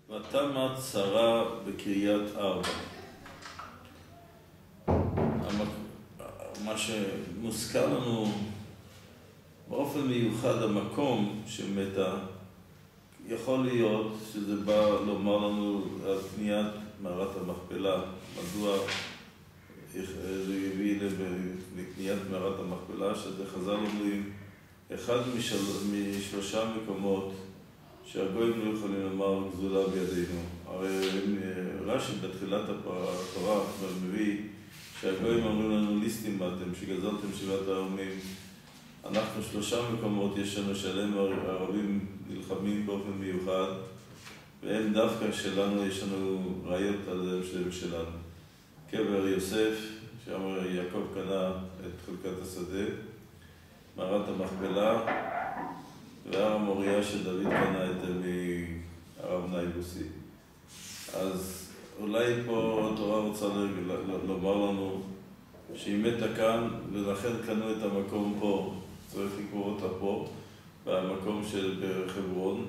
ותמת שרה בקריית ארבע. מה שמוזכר לנו באופן מיוחד המקום שמתה, יכול להיות שזה בא לומר לנו על קניית מערת המכפלה. מדוע זה יביא לקניית מערת המכפלה, שזה חז"ל אומרים אחד משלושה מקומות שהגויים לא יכולים לומר גזולה בידינו. הרי רש"י בתחילת התורה מביא שהגויים אומרים לנו ליסטים באתם, שגזלתם שבעת הערומים. אנחנו שלושה מקומות יש לנו שלם הערבים נלחמים באופן מיוחד, והם דווקא שלנו, יש לנו ראיות על זה שלנו. קבר יוסף, שאמר יעקב קנה את חלקת השדה, מערת המכפלה, והר המוריה שדוד קנה את זה מהרב נייבוסי. אז אולי פה התורה רוצה לומר לנו שהיא מתה כאן, ולכן קנו את המקום פה. צריך לקרוא אותה פה, במקום של חברון,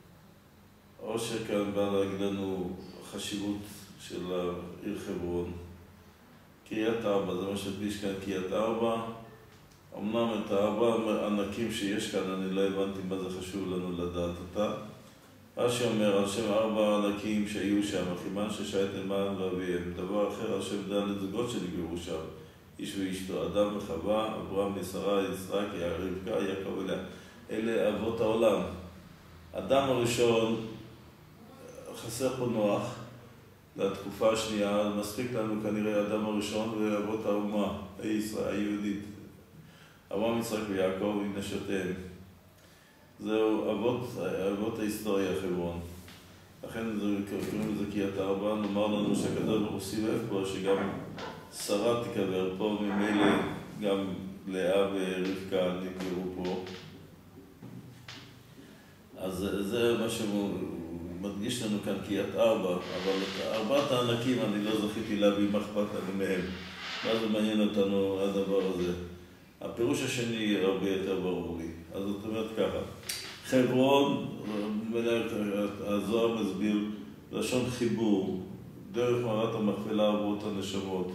או שכאן בא להגיד לנו חשיבות של העיר חברון. קריית ארבע, זה מה שדגיש כאן, קריית ארבע. אמנם את הארבע ענקים שיש כאן, אני לא הבנתי מה זה חשוב לנו לדעת אותה. רש"י אומר על שם ארבע ענקים שהיו שם, כיוון ששייט למען ואביהם. דבר אחר על שם ד' זוגות שנגברו שם. איש ואשתו, אדם וחווה, אברהם ושרה, יצחק, רבקה, יעקב ולאה. אלה אבות העולם. אדם הראשון, חסר פה נוח לתקופה השנייה, מספיק לנו כנראה אדם הראשון ואבות האומה, היהודית. אברהם, יצחק ויעקב עם נשותיהם. זהו אבות ההיסטוריה חברון. לכן קוראים לזה קריית ארבע. נאמר לנו שהקדוש ברוך הוא סיבב פה שגם שרה תיקבר פה, ממילא גם לאה ורבקה נקברו פה. אז זה מה שמדגיש לנו כאן קריית ארבע, אבל את ארבעת הענקים אני לא זכיתי להביא מה אכפת לנו מהם. מה זה מעניין אותנו הדבר הזה? הפירוש השני הרבה יותר ברור לי. אז זאת אומרת ככה, חברון, הזוהר מסביר לשון חיבור, דרך מערת המכפלה עברות הנשמות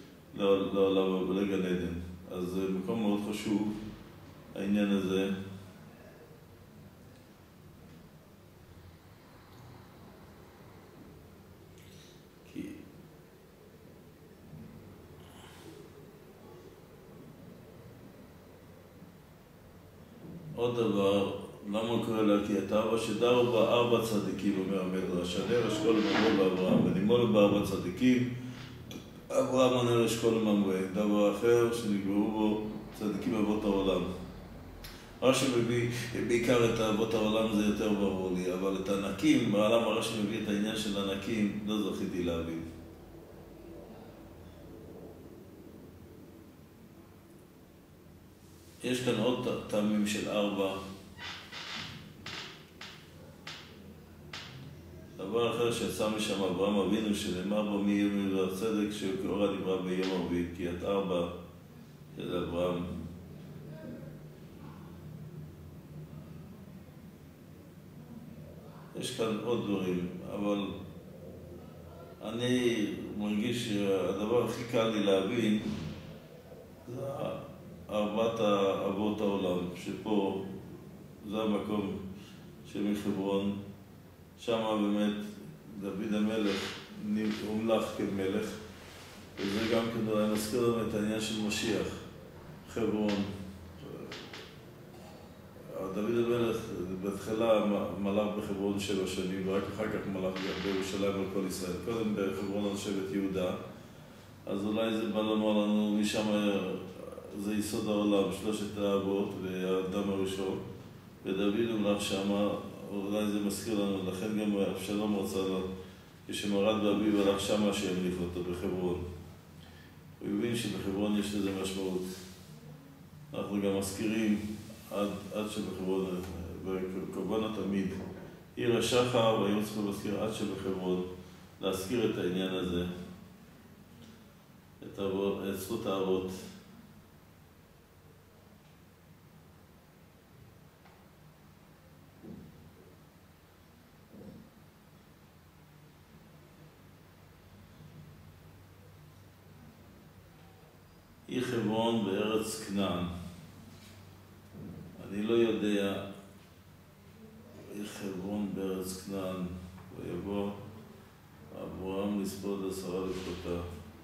לגן עדן. אז זה מקום מאוד חשוב, העניין הזה. עוד דבר, למה הוא קורא לה קריית ארבע? שדרו בה ארבע צדיקים, אומר המדרש, הנר אשכול וממרא באברהם, ונימולו בארבע צדיקים, אברהם הנר אשכול וממרא. דבר אחר שנגברו בו צדיקים אבות העולם. רש"י מביא בעיקר את אבות העולם, זה יותר ברור לי, אבל את הענקים, למה רש"י מביא את העניין של הענקים, לא זכיתי להבין. יש כאן עוד טעמים של ארבע. דבר אחר שיצא משם אברהם אבינו, שנאמר בו מי יום הצדק, שכאורה דיברה ביום הרביעי, קריית ארבע של אברהם. יש כאן עוד דברים, אבל אני מרגיש שהדבר הכי קל לי להבין זה ארבעת אבות העולם, שפה זה המקום שמחברון, שם באמת דוד המלך הומלך כמלך, וזה גם כן אולי מזכיר לנו את העניין של משיח, חברון. דוד המלך בתחילה מלך בחברון 7 שנים, ורק אחר כך מלך בירושלים על כל ישראל. קודם בחברון על שבט יהודה, אז אולי זה בא לומר לנו משם, זה יסוד העולם, 3 האבות והאדם הראשון, ודוד הולך שמה, אולי זה מזכיר לנו, לכן גם אבשלום רצה לו, כשמרד באביו הלך שמה שימליך אותו בחברון. הוא הבין שבחברון יש לזה משמעות. אנחנו גם מזכירים עד שבחברון, וקורבן התמיד, עיר השחר, והיום צריכים להזכיר עד שבחברון, להזכיר את העניין הזה, את זכות האבות. היא חברון בארץ כנען. אני לא יודע, היא חברון בארץ כנען, ויבוא אברהם לספוד 10 לפחותיו.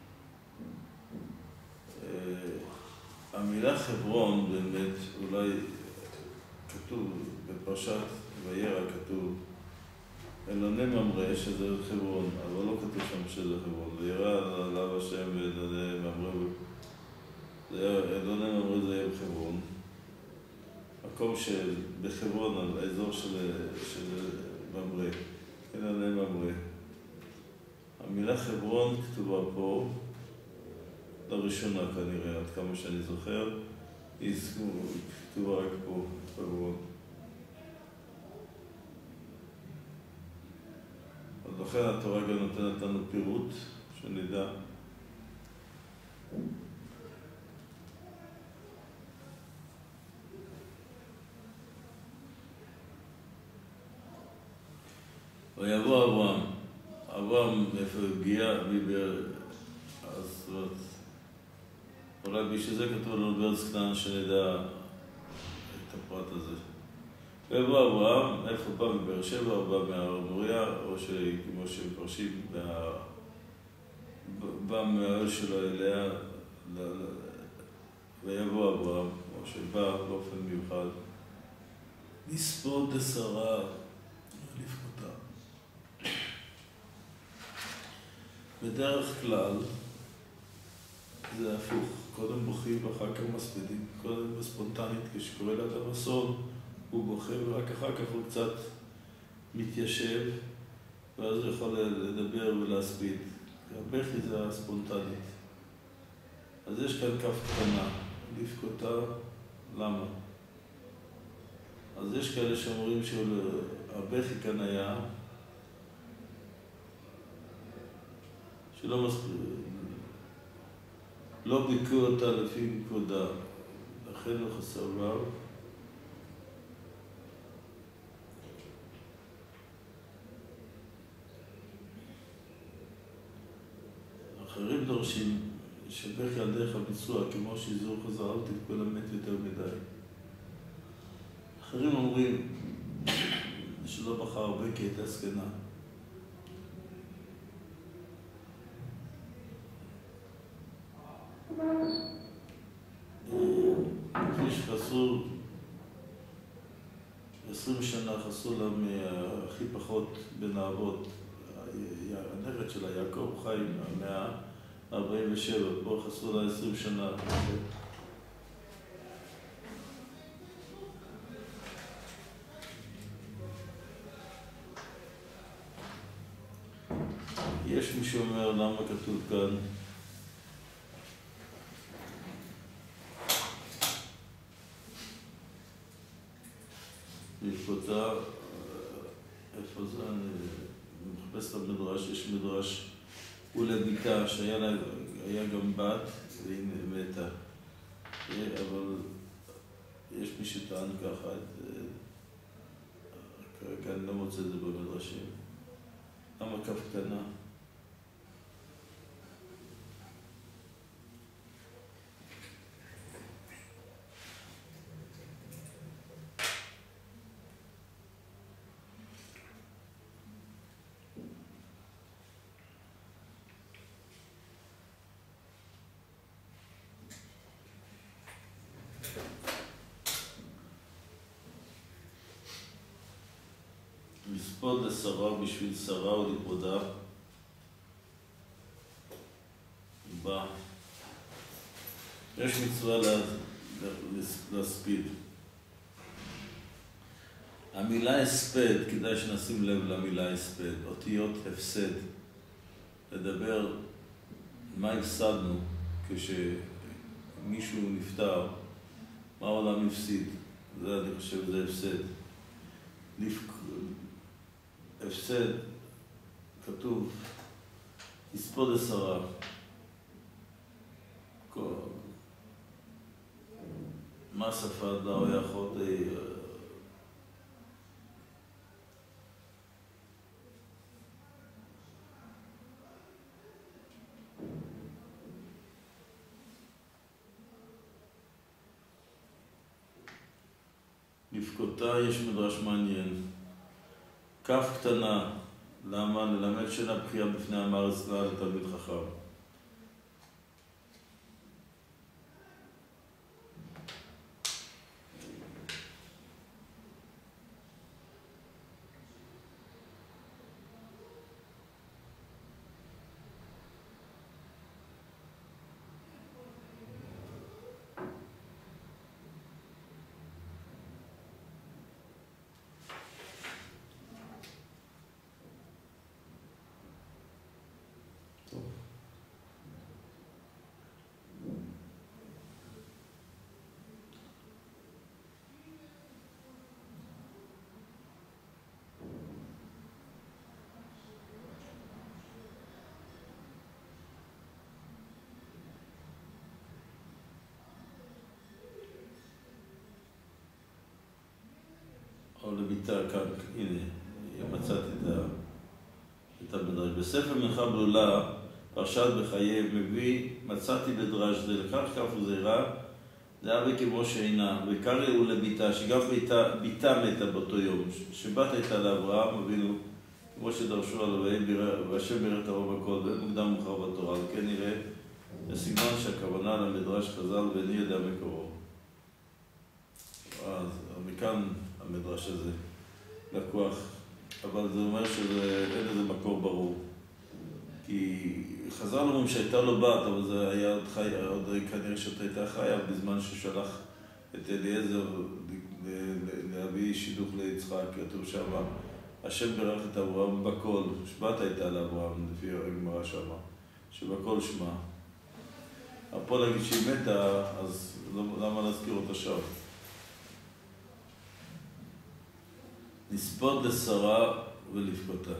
המילה חברון באמת, אולי כתוב בפרשת וירא כתוב אלוני ממרא שזה חברון, אבל לא כתוב שם שזה חברון. וירא עליו השם ואלוני ממרא, אלוני ממרא זה יהיה בחברון. מקום בחברון, על האזור של ממרא, אלוני ממרא. המילה חברון כתובה פה, לראשונה כנראה, עד כמה שאני זוכר, היא כתובה רק פה, חברון. אז לכן התורה גם נותנת לנו פירוט, שנדע. ויבוא אברהם. אברהם, איפה הגיע? אז אולי בשביל זה כתוב לנו בארץ כנען שנדע את הפרט הזה. ויבוא אברהם, איפה בא מבאר שבע, או בא מהר מוריה, או כמו שמפרשים, בא מהאל שלו אליה, ויבוא אברהם, או שבא באופן מיוחד, לספוד 10 לפחותיו. בדרך כלל זה הפוך, קודם בוכים ואחר כך מספידים, קודם בספונטנית כשקורא לאדם אסון הוא בוכה ורק אחר כך הוא קצת מתיישב ואז הוא יכול לדבר ולהספיד. הבכי זה הספונטנית. אז יש כאן כף קטנה, לפחותיו, למה? אז יש כאלה שאומרים שהבכי כאן היה שלא לא ביקרו אותה לפי כבודה, לכן הוא חסר וו. אחרים דורשים שבכי על דרך הביצוע, כמו שיזור חזר, אל תבכו למת יותר מדי. אחרים אומרים שלא בחר הרבה כי הייתה זקנה. כפי שחסרו 20 שנה חסרו לה הכי פחות בין האבות, הנכד שלה יעקב חי מהמאה ה-47, פה חסרו לה 20 שנה. יש מי שאומר למה כתוב כאן לפחותה, איפה זה? אני מחפש את המדרש, יש מדרש ולביתה שהיה לה, היה גם בת והיא מתה. אבל יש מי שטען ככה, כרגע אני לא מוצא את זה במדרשים. למה כף קטנה? לספוד לשרה בשביל שרה או לכבודה בא. יש מצווה להספיד. המילה הספד, כדאי שנשים לב למילה הספד, אותיות הפסד. לדבר מה הפסדנו כשמישהו נפטר, מה העולם הפסיד. זה אני חושב זה הפסד. הפסד, כתוב, לספוד 10. מה ספד לה או יכול לבכותה יש מדרש מעניין. כף קטנה, למה? ללמד שינה בחייה בפני עם הארץ לה לתלמיד חכם. או לביתה כאן, הנה, מצאתי את המדרש. בספר מנחה בלולה, פרשת בחיי מביא, מצאתי בדרש זה, לכך כף וזירה, זה אבי כמו שאינה, וקרא הוא לביתה, שגם ביתה מתה באותו יום, שבת הייתה לאברהם, אבינו, כמו שדרשו עליו, והשם בירך את הרוב הכל, ומוקדם מאוחר בתורה, וכן נראה, בסגנון שהכוונה למדרש חז"ל, ואיני יודע מקורו. אז מכאן המדרש הזה לקוח, אבל זה אומר שאין איזה מקור ברור. כי חז"ל אומרים שהייתה לו בת, אבל זה היה עוד כנראה שאתה הייתה חיה בזמן ששלח את אליעזר להביא שידוך ליצחק, כתוב שמה. השם בירך את אברהם בקול, שבת הייתה לאברהם, לפי הגמרא שמה, שבקול שמה. אבל פה להגיד שהיא מתה, אז למה להזכיר אותה שם? לספוד לשרה ולבכותה.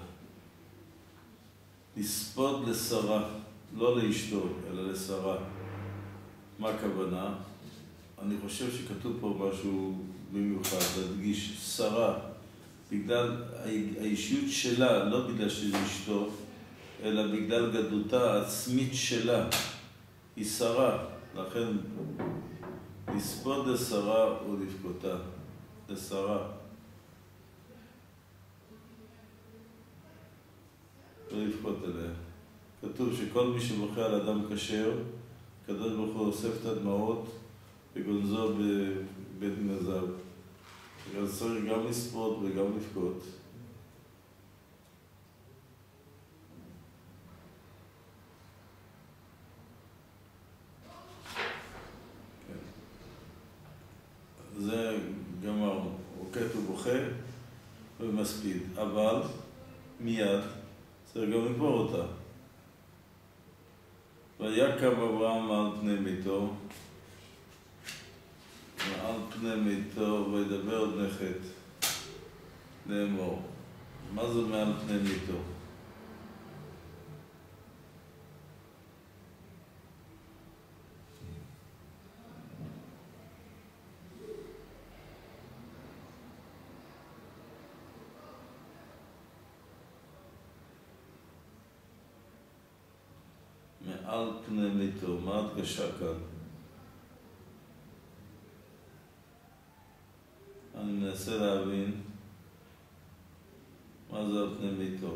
לספוד לשרה, לא לאשתו, אלא לשרה. מה הכוונה? אני חושב שכתוב פה משהו במיוחד, להדגיש שרה, בגלל האישיות שלה, לא בגלל שזה אשתו, אלא בגלל גדלותה העצמית שלה. היא שרה, לכן לספוד לשרה ולבכותה. לשרה. ולבכות עליה. כתוב שכל מי שבוכה על אדם כשר, הקדוש ברוך הוא אוסף את הדמעות וגונזו בבית גנזיו. אז צריך גם לספוד וגם לבכות. זה גמרנו. רוקט ובוכה ומספיד. אבל מיד צריך גם לקבור אותה. ויקם אברהם מעל פני ביתו, מעל פני ביתו, וידבר עוד נכת לאמור. מה זה מעל פני ביתו? מעל פני ביתו, מה הדגשה כאן? אני מנסה להבין מה זה על פני ביתו.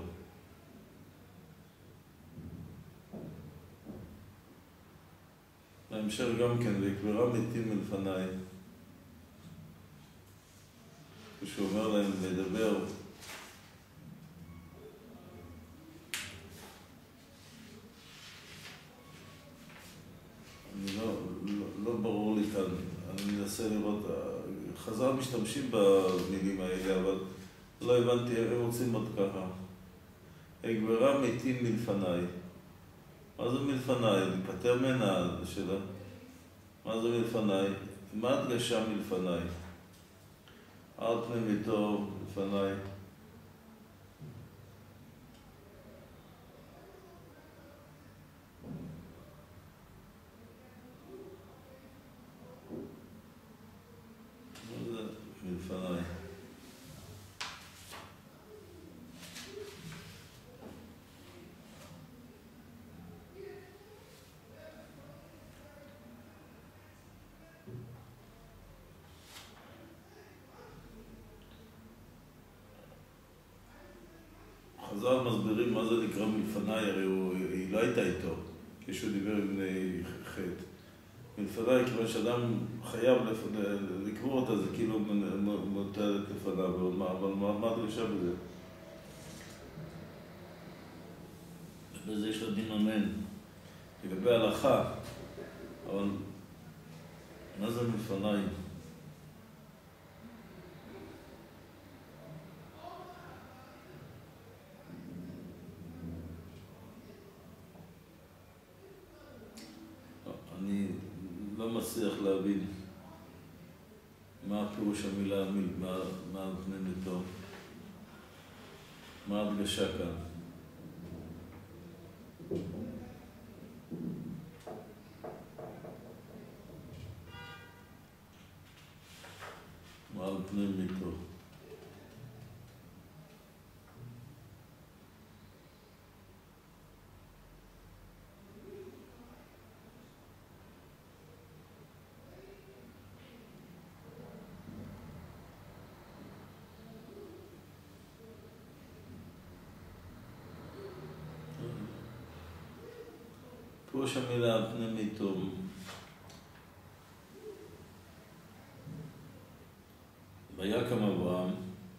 בהמשך גם כן, ויקברה מתים מלפניי. כשהוא אומר להם לדבר, לא ברור לי כאן, אני מנסה לראות, חז"ל משתמשים במילים האלה, אבל לא הבנתי, הם רוצים עוד ככה. הגברה מתים מלפניי. מה זה מלפניי? להיפטר ממנה שלה. מה זה מלפניי? מה הדגשה מלפניי? על פני ביתו לפניי. מלפניי. חז"ל מסבירים מה זה נקרא מלפניי, הרי היא לא הייתה איתו, כשהוא דיבר עם בני חטא. מלפניי, כיוון שאדם חייב לקבור אותה, זה כאילו מוטלת לפניו, אבל מה הדרישה בזה? בזה יש לה דין אמן, לגבי ההלכה, אבל מה זה מלפניי? אני לא מצליח להבין מה פירוש המילה מה על פני מתו, מה ההדגשה כאן. מה על פני מתו. פירוש המילה על פני מתו. ויקם אברהם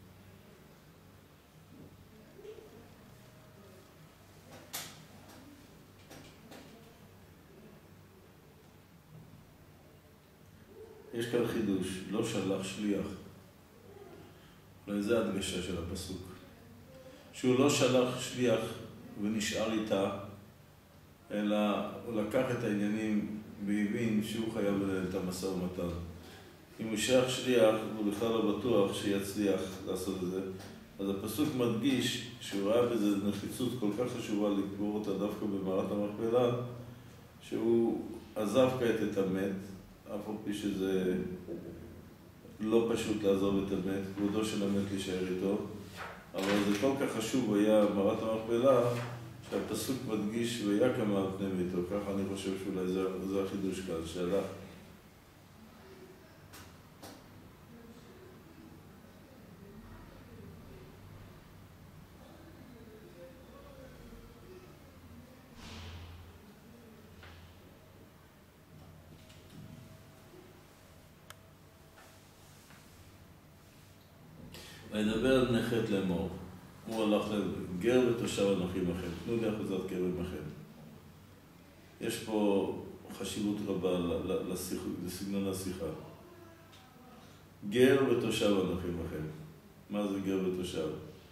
יש כאן חידוש, לא שלח שליח. אולי זה ההדגשה של הפסוק. שהוא לא שלח שליח ונשאר איתה, אלא הוא לקח את העניינים והבין שהוא חייב לנהל את המשא ומתן. אם הוא שלח שליח, הוא בכלל לא בטוח שיצליח לעשות את זה. אז הפסוק מדגיש שהוא ראה בזה נחיצות כל כך חשובה לקבור אותה דווקא במערת המכפלה, שהוא עזב כעת את המת, אף על פי שזה לא פשוט לעזוב את המת, כבודו של המת להישאר איתו, אבל זה כל כך חשוב היה מערת המכפלה, שהפסוק מדגיש ויקם על פני מתו. ככה אני חושב שאולי זה החידוש כאן, שהלך. וידבר על בני חטא לאמור, הוא הלך לגר ותושב אנוכי עמכם, תנו לי אחוזת גר עמכם. יש פה חשיבות רבה לסגנון השיחה. גר ותושב אנוכי עמכם. מה זה גר ותושב?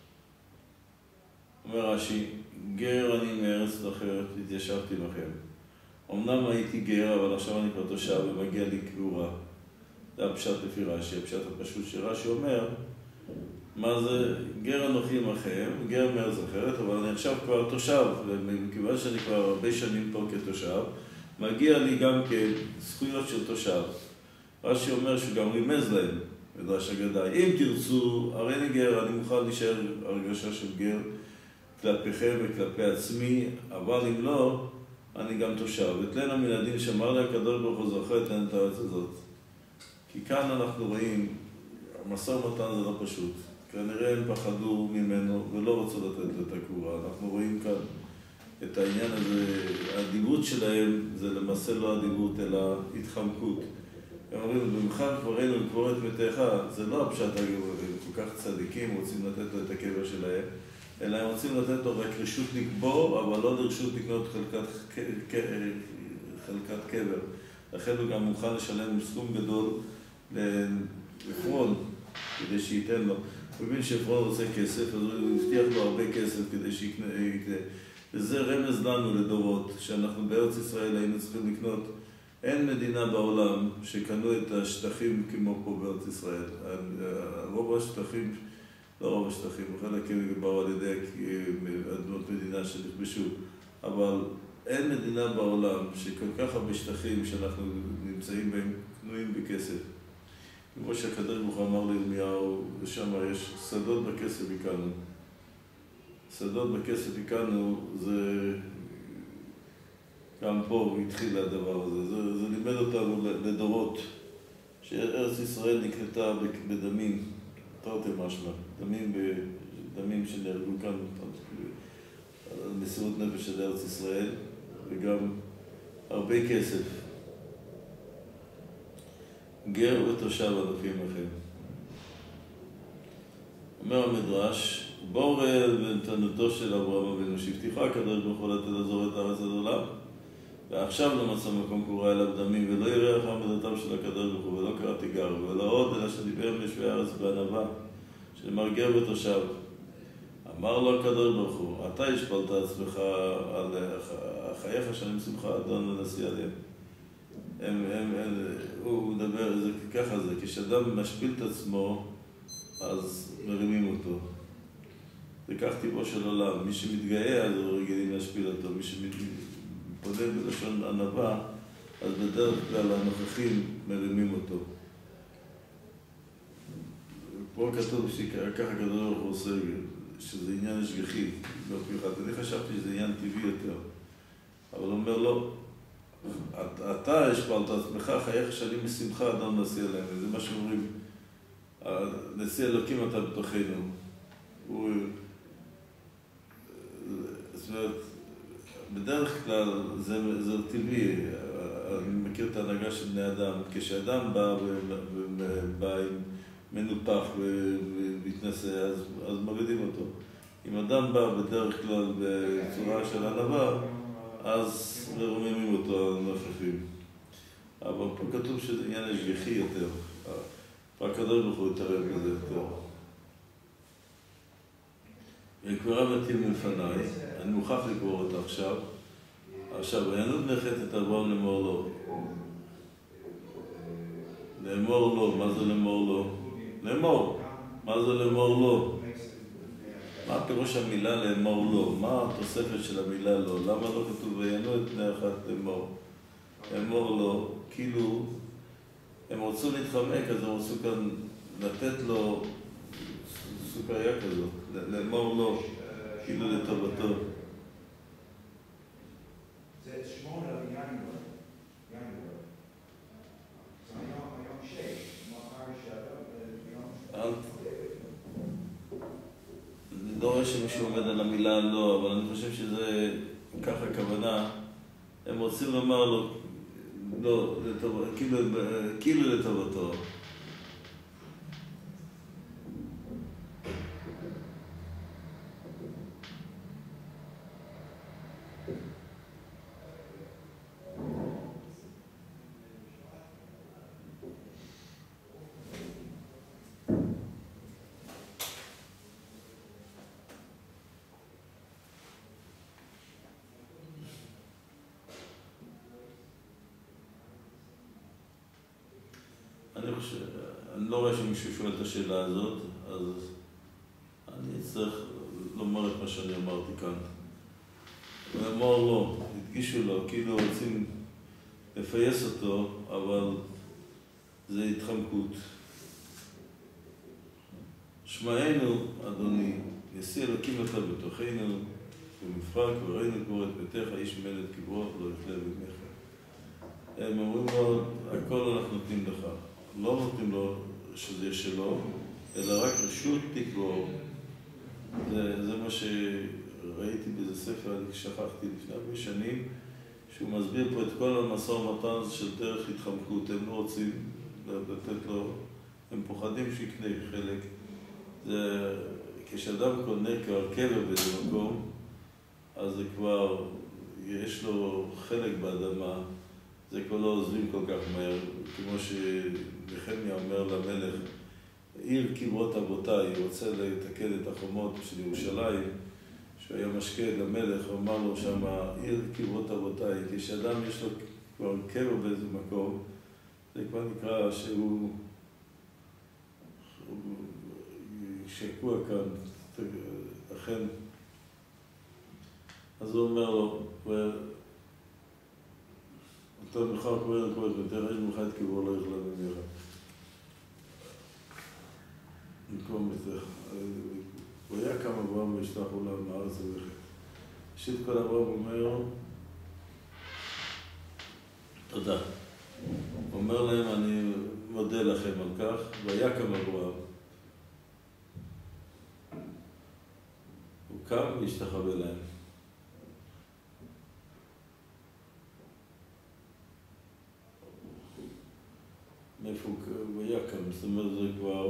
אומר רש"י, גר אני מארץ אחרת, התיישבתי עמכם. אמנם הייתי גר, אבל עכשיו אני כבר תושב ומגיע לי קבורה. זה הפשט לפי רש"י, הפשט הפשוט שרש"י אומר, מה זה גר אנוכי עמכם, גר מארץ אחרת, אבל אני עכשיו כבר תושב, ומכיוון שאני כבר הרבה שנים פה כתושב, מגיע לי גם כזכויות של תושב. רש"י אומר שהוא גם רימז להם, מדרש אגדה, אם תרצו, הרי אני גר, אני מוכן להישאר הרגשה של גר כלפיכם וכלפי עצמי, אבל אם לא, אני גם תושב. ותלנה מן הדין שמר להם הקדוש ברוך הוא זכר את להם את הארץ הזאת. כי כאן אנחנו רואים, המשא ומתן זה לא פשוט. כנראה הם פחדו ממנו ולא רצו לתת לו את הקבורה. אנחנו רואים כאן את העניין הזה, הדיבות שלהם זה למעשה לא הדיבות אלא התחמקות. הם אומרים, במחר כבר היינו לקבור את מתיך, זה לא הפשט הגבוה, הם כל כך צדיקים, רוצים לתת לו את הקבר שלהם, אלא הם רוצים לתת לו רק רשות לקבור, אבל לא לרשות לקנות חלקת קבר. לכן הוא גם מוכן לשלם סכום גדול לעפרון, כדי שייתן לו. הוא מבין שעפרון רוצה כסף, אז הוא הבטיח לו הרבה כסף כדי שיקנה. וזה רמז לנו לדורות, שאנחנו בארץ ישראל היינו צריכים לקנות. אין מדינה בעולם שקנו את השטחים כמו פה בארץ ישראל. רוב השטחים, לא רוב השטחים, חלק באו על ידי אדמות מדינה שנכבשו, אבל אין מדינה בעולם שכל כך הרבה שטחים שאנחנו נמצאים בהם קנויים בכסף. כמו שהקדוש ברוך הוא אמר לירמיהו, ושם יש שדות בכסף הקנו. שדות בכסף הקנו, זה גם פה התחיל הדבר הזה. זה לימד אותנו לדורות, שארץ ישראל נקנתה בדמים, תרתי משמע, דמים שנהרגו כאן על מסירות נפש של ארץ ישראל, וגם הרבה כסף. גר ותושב אנוכי עמכם. אומר המדרש, בור ונתנותו של אברהם אבינו, שהבטיחה הקדוש ברוך הוא לתת לעזור את הארץ עד עולם, ועכשיו לא מצא מקום קורא אליו דמים, ולא יראה אחר מדתם של הקדוש ברוך הוא, ולא קרא תיגר, ולא עוד, אלא שדיבר עם יושבי הארץ בענווה, שנאמר גר ותושב. אמר לו הקדוש ברוך הוא, אתה השפלת עצמך על חייך שאני שמחה אדון לנשיא עליהם. הוא מדבר, ככה זה, כשאדם משפיל את עצמו, אז מרימים אותו. זה כך טבעו של עולם. מי שמתגאה, אז הוא רגילים להשפיל אותו. מי שמתפונה בלשון ענווה, אז בדרך כלל הנוכחים מרימים אותו. פה כתוב שככה הקדוש ברוך הוא עושה, שזה עניין השגחי, לא מיוחד. אני חשבתי שזה עניין טבעי יותר. אבל הוא אומר לא, אתה השפלת עצמך, חייך שנים משמחה אדם נשיא עליהם. זה מה שאומרים, נשיא אלוקים אתה בתוכנו. זאת אומרת, בדרך כלל זה טבעי. אני מכיר את ההנהגה של בני אדם. כשאדם בא עם מנופח ומתנשא, אז מורידים אותו. אם אדם בא בדרך כלל בצורה של ענווה, אז מרוממים אותו הנוכחים. אבל פה כתוב שזה עניין השגחי יותר. הקדוש ברוך הוא יתערב בזה יותר. וקברה מתים מלפניי, אני מוכרח לקבור אותה עכשיו. עכשיו, העיינות נחת את אברהם לאמור לו. לאמור לו, מה זה לאמור לו? לאמור. מה זה לאמור לו? מה פירוש המילה לאמור לו? מה התוספת של המילה לו? למה לא כתוב ויינו את בני אחת לאמור? לאמור לו, כאילו הם רצו להתחמק, אז הם רצו כאן לתת לו סוכריה כזאת, לאמור לו, כאילו לטובתו. זה שמור על ינואר. זה היום 6, מחר שעבר, אני לא רואה שמישהו עומד על המילה לא, אבל אני חושב שזה ככה הכוונה. הם רוצים לומר לו, לא, כאילו לטובתו. אני לא רואה שמישהו שואל את השאלה הזאת, אז אני אצטרך לומר את מה שאני אמרתי כאן. ואמר לו, הדגישו לו, כאילו רוצים לפייס אותו, אבל זה התחמקות. שמענו, אדוני, נשיא אלוקים אתה בתוכנו, במבחר קברינו קבור את ביתך, איש מלט קברו, לא יפלה בגמך. הם אומרים לו, הכל אנחנו נותנים לך. לא נותנים לו שזה יהיה שלו, אלא רק רשות תקבור. זה מה שראיתי באיזה ספר, אני שכחתי לפני הרבה שנים, שהוא מסביר פה את כל המשא ומתן של דרך התחמקות. הם לא רוצים לתת לו, הם פוחדים שיקנה חלק. כשאדם קונה קבר באיזה מקום, אז זה כבר, יש לו חלק באדמה, זה כבר לא עוזבים כל כך מהר, כמו שנחמיה אומר למלך, עיר קברות אבותיי, הוא רוצה לתקן את החומות של ירושלים, שהוא היה משקה למלך, הוא אמר לו שם, עיר קברות אבותיי, כשאדם יש לו כבר קבר באיזה מקום, זה כבר נקרא שהוא שקוע כאן, אכן. אז הוא אומר לו, אתה מחר קורא לקורא את ביתך, יש ממך את קברו לא יכלה ממך. במקום ביתך. הוא היה קם אברהם וישלח עולם מארץ ולכת. ראשית כל אברהם אומר, תודה. הוא אומר להם, אני מודה לכם על כך, והיה קם אברהם. קם והשתחווה להם. מאיפה הוא היה קם? זאת אומרת, זה כבר...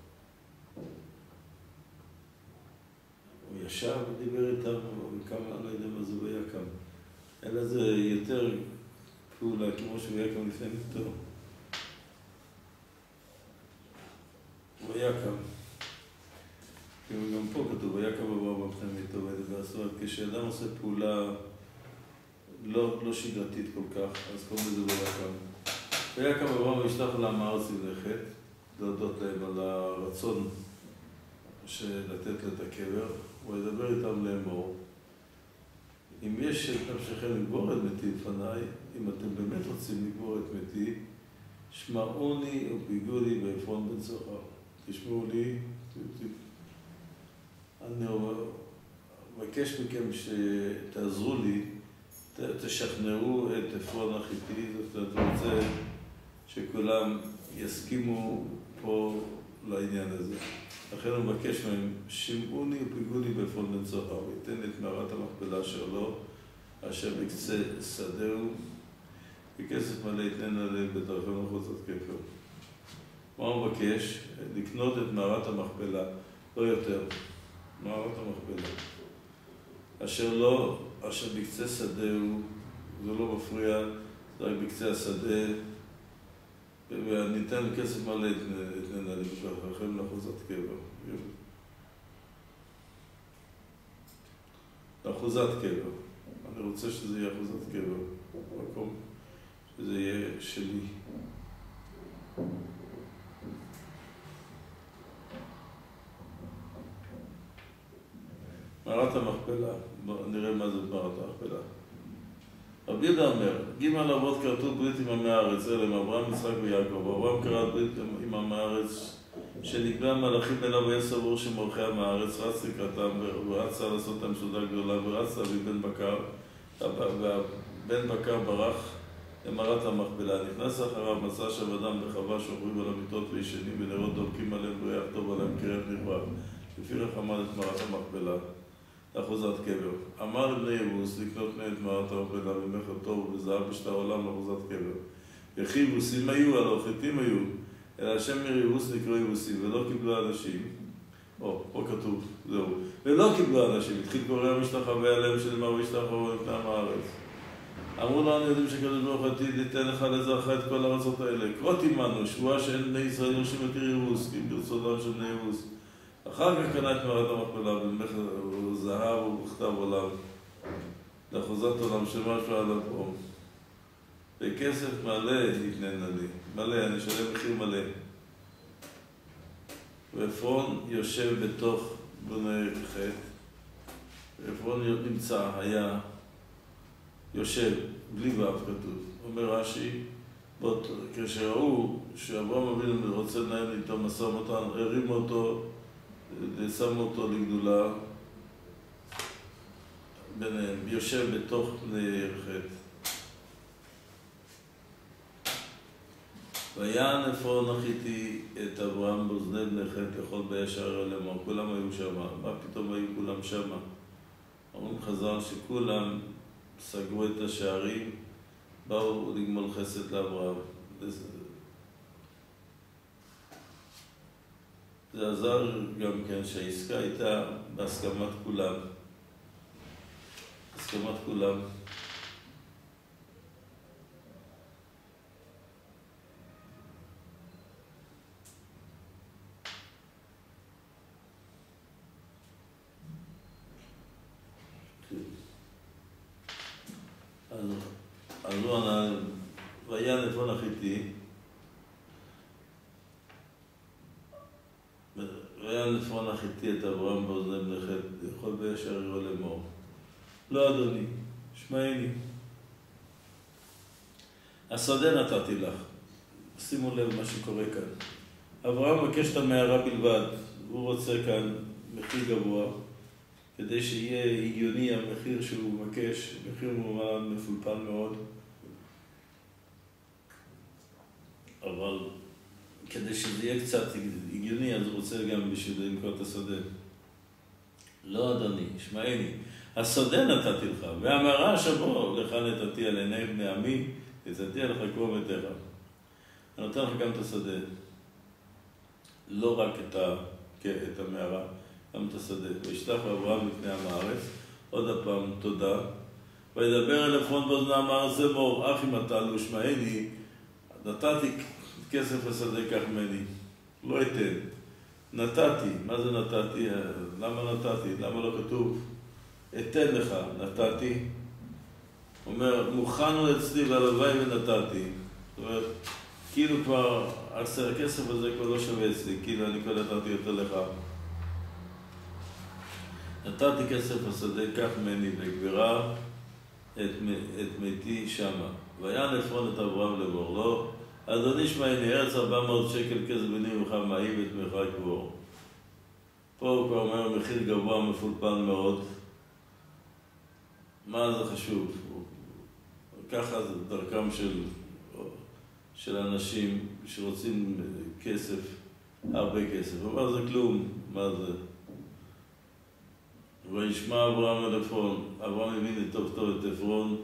הוא ישב ודיבר איתם, וקם, אני לא יודע מה זה, הוא היה קם. אלא זה יותר פעולה, כמו שהוא היה קם לפני מיתו. הוא היה קם. גם פה כתוב, היה קם אברהם לפני מיתו, זאת אומרת, כשאדם עושה פעולה לא שגרתית כל כך, אז קוראים לזה הוא היה קם. והיה קם אברהם וישלח לעם הארץ ללכת, להודות להם על הרצון לתת את הקבר, הוא ידבר איתם לאמור. אם יש את נפשכם לגבור את מתי לפניי, אם אתם באמת רוצים לגבור את מתי, שמעוני ופיגעו לי בעפרון בן צוחר. תשמעו לי, אני מבקש מכם שתעזרו לי, תשכנעו את עפרון החיתי, זאת אומרת, אני רוצה שכולם יסכימו פה לעניין הזה. לכן הוא מבקש מהם, שמעוני ופיגעו לי בעפרון בן צוחר, ויתן את מערת המכפלה אשר לו, אשר בקצה שדהו, וכסף מלא יתנן עליהם בדרכם לחוצת כפר. מה הוא מבקש? לקנות את מערת המכפלה, לא יותר, מערת המכפלה. אשר לא, אשר בקצה שדהו, זה לא מפריע, זה רק בקצה השדה, וניתן כסף מלא יתנן עליהם בדרכם לחוצת קבר. לאחוזת קבר. אני רוצה שזה יהיה אחוזת קבר, מקום שזה יהיה שלי. מערת המכפלה, נראה מה זה מערת המכפלה. רבי יהודה אומר, ג' אבות כרתו ברית עם עמי הארץ, אלה הם אברהם, יצחק ויעקב. אברהם כרת ברית עם עמי הארץ, שנקבע מלאכים אליו והיה סבור שמולכי עם הארץ, רץ לקראתם ורצה לעשות להם סעודה גדולה, ורץ להביא בן בקר, והבן בקר ברח למערת המכפלה. נכנס אחריו, מצא שם אדם בחווה שוכבים על המיטות וישנים ונרות דולקים עליהם וריח טוב עליהם קריית נכבד. לפיכך עמד את מערת המכפלה לאחוזת קבר. אמר לבני יבוס לקנות מהם את מערת המכפלה במכר טוב ובזהב בשטר עולם לאחוזת קבר. וכי יבוסים היו, הלא חיתים היו, אלא השם יבוס נקראו יבוסים, ולא קיבלו אנשים. פה כתוב, זהו. ולא קיבלו אנשים, התחיל קורא המשתחווה עליהם שנאמר וישתחוו לפני עם הארץ. אמרו לנו יודעים שקדוש ברוך הוא עתיד ייתן לך לזרעך את כל הארצות האלה. כרות עמנו, שבועה שאין בני ישראל יורשים יותר יבוס, כי ברצונם של בני יבוס. אחר כך קנה את מערת המכפלה במכר זהב ובכתב עולם, לאחוזת עולם שמשהו עד הפעם. וכסף מלא יתננה לי, מלא, אני אשלם מחיר מלא. ועפרון יושב בתוך בני חטא, ועפרון נמצא, היה יושב, בלי ואף כתוב. אומר רש"י, כשראו שאברהם אבינו רוצה לנהל איתו משא ומתן, הרימו אותו, שמו אותו לגדולה ביניהם, יושב בתוך בני חטא. ויען עפרון החיתי את אברהם באוזני בני חטא לכל באי שער לאמור, כולם היו שם. מה פתאום היו כולם שם? אומרים חז"ל שכולם סגרו את השערים, באו לגמול חסד לאברהם. זה עזר גם כן שהעסקה הייתה בהסכמת כולם. הסכמת כולם. אז הוא ענה, ויען עפרון החיתי, ויען עפרון החיתי את אברהם באוזני בני חטא, יכול בישר יראו לאמור. לא אדוני, שמעני. השדה נתתי לך. שימו לב מה שקורה כאן. אברהם מבקש את המערה בלבד, הוא רוצה כאן מחיר גבוה, כדי שיהיה הגיוני המחיר שהוא מבקש, מחיר מובן מפולפל מאוד. אבל כדי שזה יהיה קצת הגיוני, אז הוא רוצה גם בשביל למכור את השדה. לא אדוני, שמעני, השדה נתתי לך, והמערה שבו לך נתתי על עיני בני עמי, נתתי לך כמו ביתך. אני נותן לך גם את השדה. לא רק את המערה, גם את השדה. וישלח אברהם לפני עם הארץ, עוד הפעם תודה. וידבר אל עפרון באוזנו אמר זה מור, אח אם אתה לא שמעני, נתתי כסף לשדה כך ממני. לא אתן. נתתי. מה זה נתתי? למה נתתי? למה לא כתוב? אתן לך, נתתי. הוא אומר, מוכן הוא אצלי והלוואי ונתתי. זאת אומרת, כאילו כבר, הכסף הזה כבר לא שווה אצלי, כאילו אני כבר נתתי יותר לך. נתתי כסף לשדה כך ממני וגבירה את מתי שמה. ויען עפרון את אברהם לאמור לו, אדוני שמעני, ארץ 400 שקל כסף בני ממך מעיב את ממך גבור. פה הוא כבר אומר מחיר גבוה מפולפן מאוד. מה זה חשוב? ככה זה דרכם של אנשים שרוצים כסף, הרבה כסף. הוא אומר זה כלום, מה זה? וישמע אברהם אל עפרון, אברהם הבין טוב טוב את עפרון,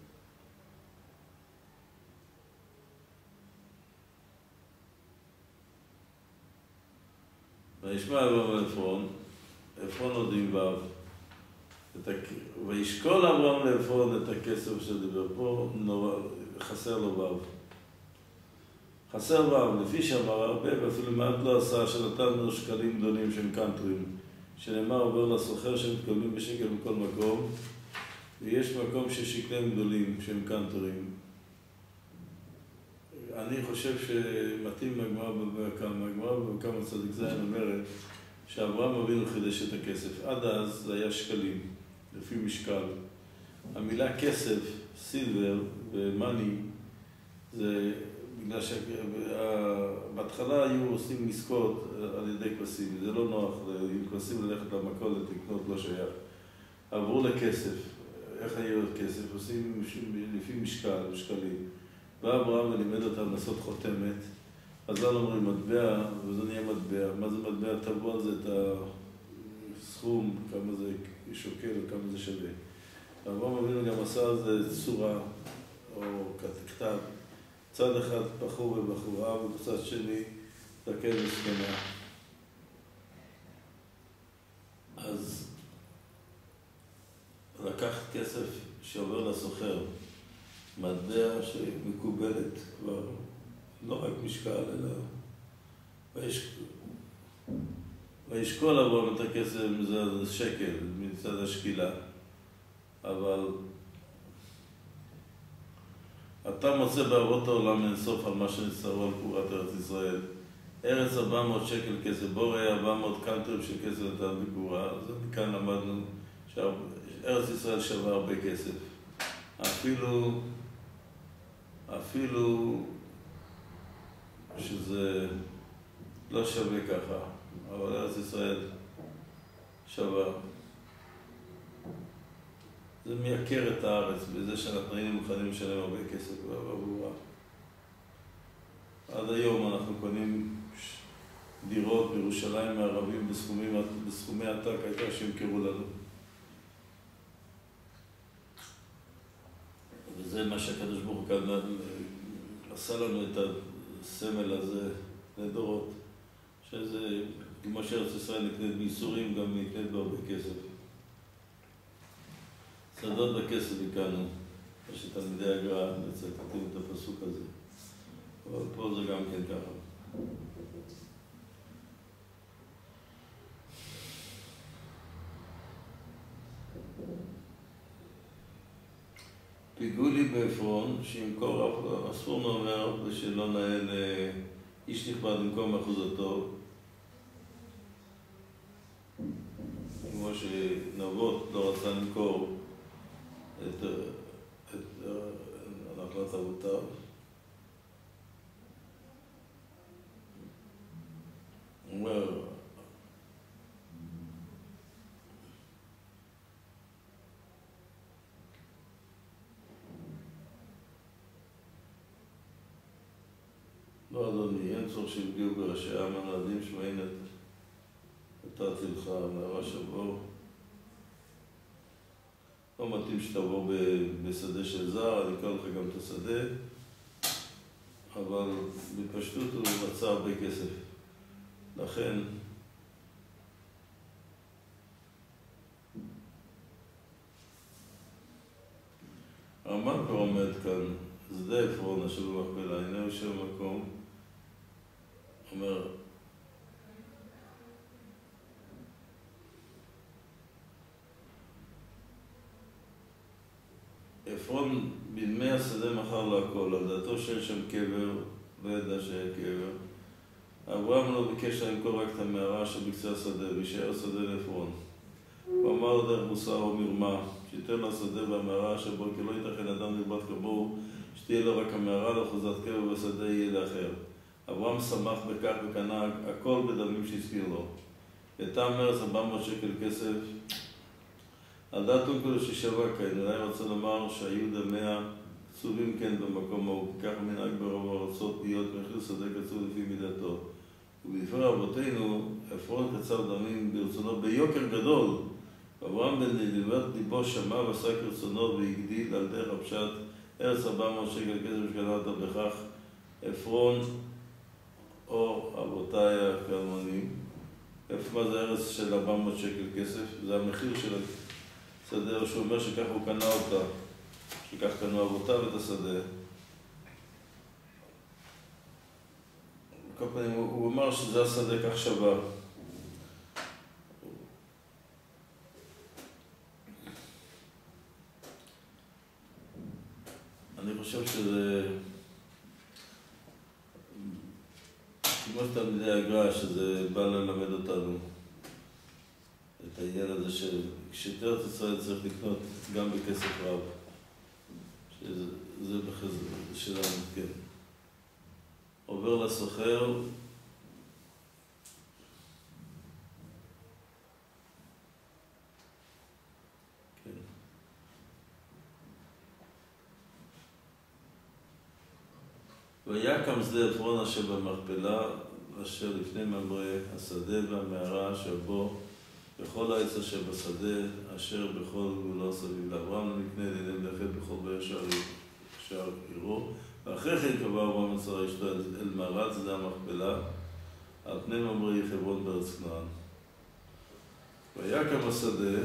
וישמע אברהם אל עפרון, עפרון עוד עם וו, וישקול אברהם לעפרון את הכסף שדיבר פה, חסר לו וו. חסר וו, לפי שאמר הרבה, ואפילו מעט לא עשה, שנתן לו שקלים גדולים שהם קנטרים, שנאמר עובר לסוחר שמתקבלים בשקל בכל מקום, ויש מקום ששקלים גדולים שהם קנטרים. אני חושב שמתאים הגמרא בכמה צדיק זין אומרת שאברהם אבינו חידש את הכסף. עד אז זה היה שקלים, לפי משקל. המילה כסף, סילבר ומאני, זה בגלל שבהתחלה היו עושים מסקות על ידי כבשים. זה לא נוח, עם כבשים ללכת למכולת לקנות לא שייך. עברו לכסף. איך היו כסף? עושים לפי משקל, שקלים. ואברהם לימד אותם לעשות חותמת, אז לא אומרים מטבע, וזה נהיה מטבע. מה זה מטבע? תבוא על זה את הסכום, כמה זה שוקל וכמה זה שווה. אברהם אבינו גם עשה על זה צורה, או כתב. צד אחד בחור ובחורה, ובצד שני זקן וזקנה. אז לקחת כסף שעובר לסוחר, מטבע שמקובלת כבר, לא רק משקל, אלא וישקול אברהם את הכסף, זה שקל מצד השקילה, אבל אתה מוצא באבות העולם אינסוף על מה שנצטרו על קבורת ארץ ישראל. ארץ 400 שקל כסף, בוא ראה 400 קנטרים של כסף נתן בקבורה, אז מכאן למדנו שארץ ישראל שווה הרבה כסף. אפילו שזה לא שווה ככה, אבל ארץ ישראל שווה. זה מייקר את הארץ, בזה שאנחנו היינו מוכנים לשלם הרבה כסף עבורה. עד היום אנחנו קונים דירות בירושלים מערבים בסכומי עתק, העיקר שימכרו לנו. וזה מה שהקדוש ברוך הוא כאן עשה לנו את הסמל הזה לדורות, שזה, כמו שארץ ישראל נקנית בייסורים, גם נקנית בהרבה כסף. שדות בכסף הכרנו, שתלמידי הגר"א מצטטים את הפסוק הזה. אבל פה זה גם כן ככה. פיגעו לי בעפרון, שימכור אסור נאמר ושלא נאה לאיש נכבד במקום אחוזתו. כמו שנבות לא רצה למכור את נחלת אבותיו. הוא אומר, לא אדוני, אין צורך שיפגעו בראשי העם הנעדים שמעין נתתי לך מהרע שבור, לא מתאים שתעבור בשדה של זר, אני אקרא לך גם את השדה, אבל בפשטות הוא רצה הרבה כסף. לכן, הרמב"ם כבר עומד כאן, שדה עפרון אשר במכפלה, הנה הוא שם מקום, אומר, עפרון בימי השדה מכר להכל, על דעתו שאין שם קבר, לא ידע שהיה קבר. אברהם לא ביקש למכור רק את המערה שבקצה השדה, וישאר השדה לעפרון. הוא אמר לו דרך מוסר או מרמה, שייתן לו השדה והמערה שבו, כי לא ייתכן אדם נרבט כמוהו, שתהיה לו רק המערה, לאחוזת קבר והשדה יהיה לאחר. אברהם שמח בכך וקנה הכל בדמים שהזכיר לו. הייתה מרץ 400 שקל כסף, על דעת אונקלו ששווה כאן, אולי רוצה לומר שהיו דמיה קצובים כן במקום ההוא, כך מנהג ברוב הארצות להיות מחיר שדה קצוב לפי מידתו. ובדברי רבותינו, עפרון קצב דמים ברצונו ביוקר גדול. אברהם בן נדיבות ליבו שמע ועשה כרצונו והגדיל על דרך הפשט ארץ 400 שקל כסף שקנת בכך עפרון או אבותיי הקלמונים. מה זה ארץ של 400 שקל כסף? זה המחיר של השדה, שהוא אומר שכך הוא קנה אותה, שכך קנו אבותיו את השדה. כל פעמים הוא אמר שזה השדה כך שווה. אני חושב שזה כמו שתלמידי הגר"א, שזה בא ללמד אותנו את העניין הזה שאת ארץ ישראל צריך לקנות גם בכסף רב, שזה בחזרה שלנו, כן. עובר לסוחר, כן. ויקם שדה עפרון אשר במכפלה, אשר לפני ממרא השדה והמערה שבו בכל העץ אשר בשדה, אשר בכל גבולו סביב לאברהם למקנה לעיני מלאכת בכל באר שער עירו. ואחרי כן קבע אברהם את שרה אשתו אל מערת שדה המכפלה, על פני ממרא חברון בארץ כנען. ויקם השדה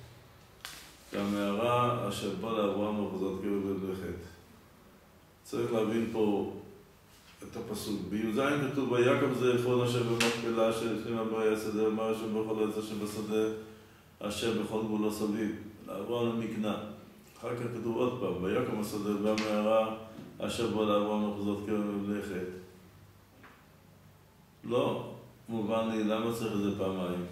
והמערה אשר בא לאברהם לאחוזת קבר במלאכת. צריך להבין פה את הפסוק. בי"ז כתוב, ויקם שדה עפרון אשר במכפלה, אשר לפני ממרא השדה, ומערה אשר בכל העץ אשר בשדה, אשר בכל גבולו סביב. לאברהם למקנה. אחר כך כתוב עוד פעם, ויקם השדה והמערה אשר בא לאברהם לאחוזת קבר במלאכת. לא מובן לי, למה צריך את זה פעמיים?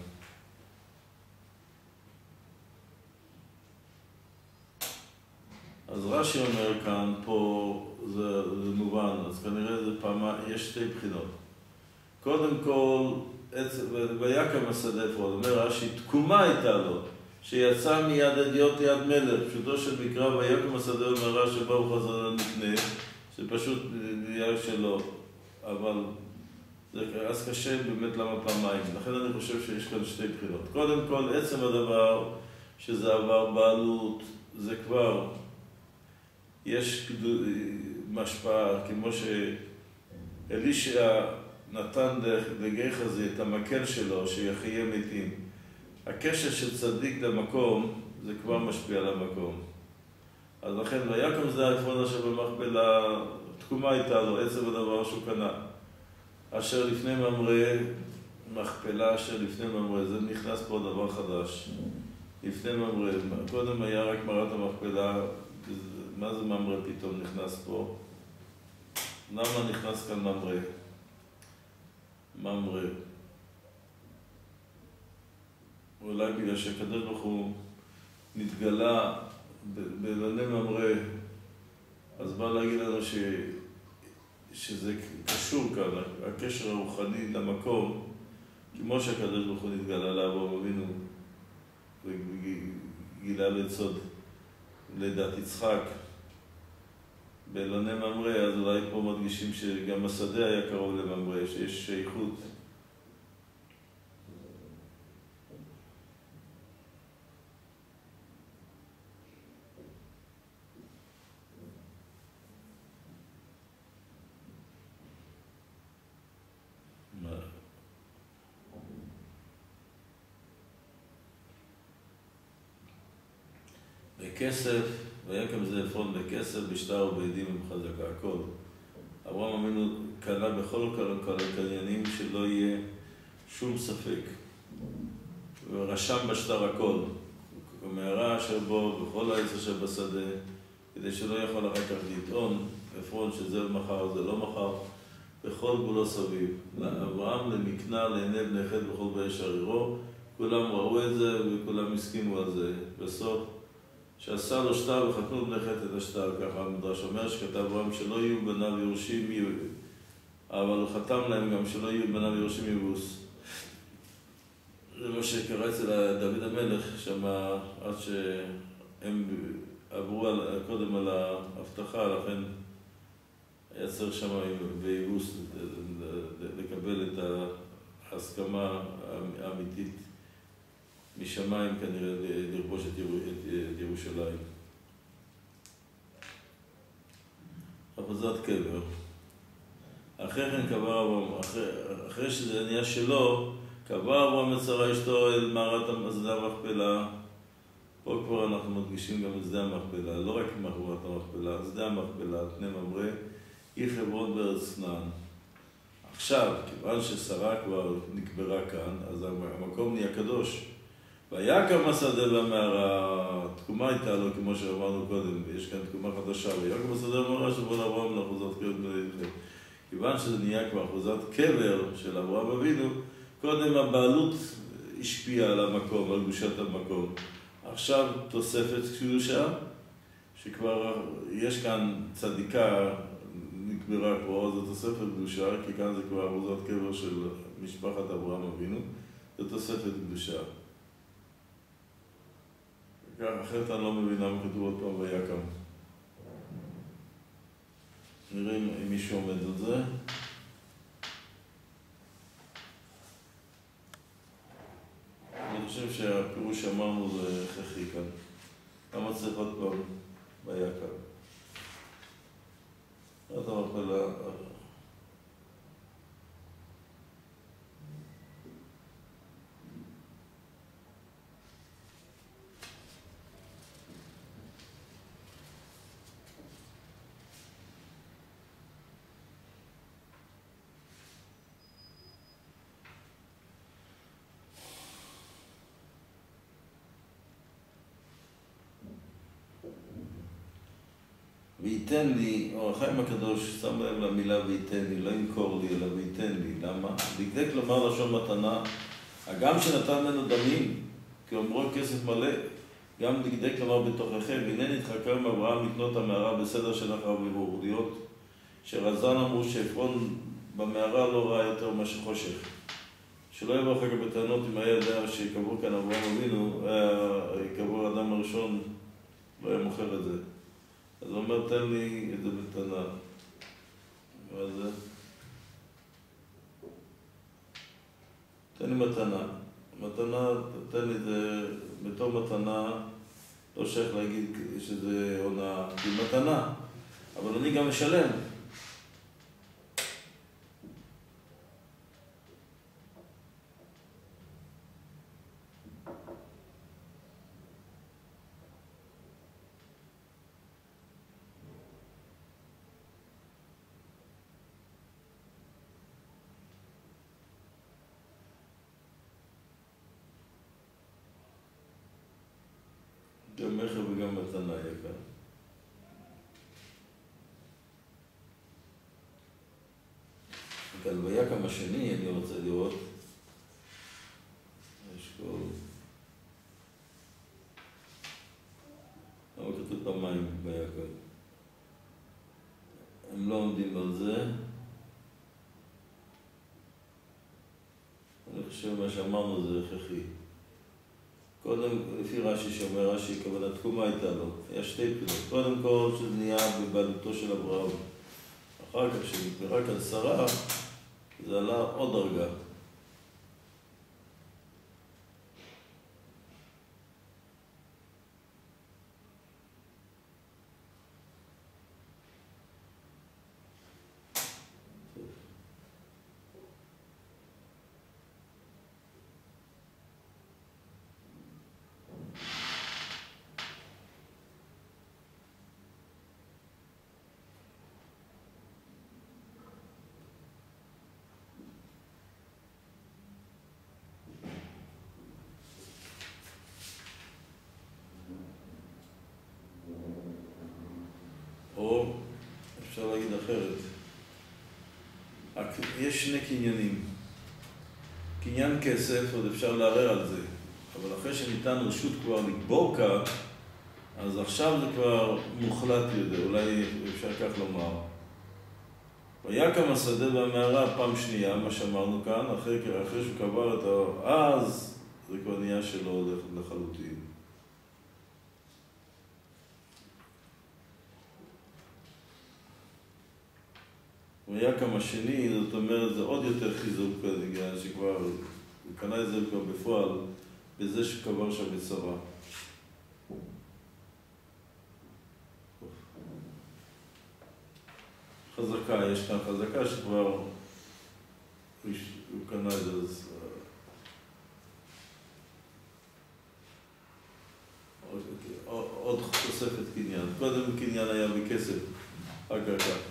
אז רש"י אומר כאן, פה זה מובן, אז כנראה זה פעמיים, יש שתי בחינות. קודם כל, ויקם השדה עפרון, אומר רש"י, תקומה הייתה לו, שיצא מיד אדיוט יד מלך, פשוטו של מקרא, ויקם השדה ומערה שבא הוא חזר למקנה, שפשוט נהיה שלו, אבל אז קשה באמת למה פעמיים. לכן אני חושב שיש כאן שתי בחינות. קודם כל, עצם הדבר שזה עבר בעלות, זה כבר, יש משפעה, כמו שאלישע נתן לגחזי את המקל שלו, שיחיה מתים. הקשר של צדיק למקום, זה כבר משפיע על המקום. אז לכן, ויקם שדה עפרון אשר במכפלה, תקומה הייתה לו, עצם הדבר שהוא קנה. אשר לפני ממרא, מכפלה אשר לפני ממרא, זה נכנס פה דבר חדש. לפני ממרא, קודם היה רק מערת המכפלה, מה זה ממרא פתאום נכנס פה? למה נכנס כאן ממרא? ממרא. אולי בגלל שהקדוש ברוך הוא נתגלה באלוני ממרא, אז בא להגיד לנו שזה קשור כאן, הקשר הרוחני למקום, כמו שהקדוש ברוך הוא נתגלה לאברהם אבינו וגילה לצוד לידת יצחק באלוני ממרא, אז אולי פה מדגישים שגם השדה היה קרוב לממרא, שיש שייכות. בכסף, ויקם זה עפרון בכסף, בשטר ובעדים ובחזקה, הכל. אברהם אבינו קנה בכל הקניינים שלא יהיה שום ספק. ורשם בשטר הכל. במערה אשר בו, בכל העץ אשר בשדה, כדי שלא יכול אחר כך לטעון, עפרון שזה מחר, זה לא מחר, בכל גבולו סביב. לאברהם למקנה, לעיני בני חת בכל בישר עירו, כולם ראו את זה וכולם הסכימו על זה. בסוף, שעשה לו שטר וחתנו בני חת את השטר, ככה המדרש אומר, שכתב אברהם שלא יהיו בניו יורשים יבוס, אבל הוא חתם להם גם שלא יהיו בניו יורשים יבוס. זה מה שקרה אצל דוד המלך, שם עד שהם עברו קודם על ההבטחה, לכן היה צריך שם ביבוס לקבל את ההסכמה האמיתית משמיים כנראה לרבוש את ירושלים. אחוזת קבר. אחרי כן קבר אברהם, אחרי שזה נהיה שלו, קבר אברהם את שרה אשתו אל מערת שדה המכפלה. פה כבר אנחנו מדגישים גם את שדה המכפלה, לא רק מערת המכפלה, שדה המכפלה, פני ממרא, היא חברון בארץ כנען. עכשיו, כיוון ששרה כבר נקברה כאן, אז המקום נהיה קדוש. ויקם השדה והמערה, תקומה הייתה לו, כמו שאמרנו קודם, יש כאן תקומה חדשה, ויקם השדה והמערה שבון אברהם לאחוזת קבר בנכם. כיוון שזה נהיה כבר אחוזת קבר של אברהם אבינו, קודם הבעלות השפיעה על המקום, על קדושת המקום. עכשיו תוספת קדושה, שכבר יש כאן צדיקה נקברה פה, זו תוספת קדושה, כי כאן זה כבר אחוזת קבר של משפחת אברהם אבינו, זו תוספת קדושה. אחרת אני לא מבינה מה כתוב עוד פעם ויקם. נראה אם מישהו עומד על זה. אני חושב שהפירוש שאמרנו זה הכרחי כאן. למה צריך עוד פעם ויקם? אתה מפלה... וייתן לי, אור החיים הקדוש שם להם למילה וייתן לי, לא ימכור לי, אלא וייתן לי. למה? בגלל כלומר לשון מתנה, הגם שנתן ממנו דמים, כי אומרו כסף מלא, גם בגלל כלומר בתוככם, והנה נתחכם עם אברהם לקנות המערה בסדר של אחר ובורדיות, שרזן אמרו שעפרון במערה לא ראה יותר מה שחושך. שלא יבוא אחר כך בטענות אם היה יודע שיקבור כאן אברהם אבינו, יקבור האדם הראשון, לא היה מוכר את זה. אז הוא אומר, תן לי את זה בתנה. מה זה? תן לי מתנה. מתנה, תן לי את זה בתור מתנה, לא שייך להגיד שזה עונה, כי מתנה. אבל אני גם משלם. גם מחר וגם מתנה יהיה כאן. כאן ויקם השני אני רוצה לראות. יש כל... אבל כתוב פעמיים ויקם. הם לא עומדים על זה. אני חושב מה שאמרנו זה הכרחי. קודם, לפי רש"י שאומר רש"י, כוונה תקומה הייתה לו. היה שתי פינות. קודם כל, שזה נהיה בבעלותו של אברהם. אחר כך, שנקברה כאן שרה, זה עלה עוד דרגה. אחרת. יש שני קניינים. קניין כסף, עוד אפשר לערער על זה, אבל אחרי שניתן רשות כבר לקבור כאן, אז עכשיו זה כבר מוחלט יותר, אולי אפשר כך לומר. ויקם השדה והמערה פעם שנייה, מה שאמרנו כאן, אחרי שהוא קבר את אז זה כבר נהיה שלו לחלוטין. ויקם השני, זאת אומרת, זה עוד יותר חיזוק בגלל שכבר, הוא קנה את זה כבר בפועל, בזה שקבר שם בצבא. חזקה, יש כאן חזקה שכבר הוא קנה את זה, אז עוד תוספת קניין. קודם קניין היה בכסף, אחר כך.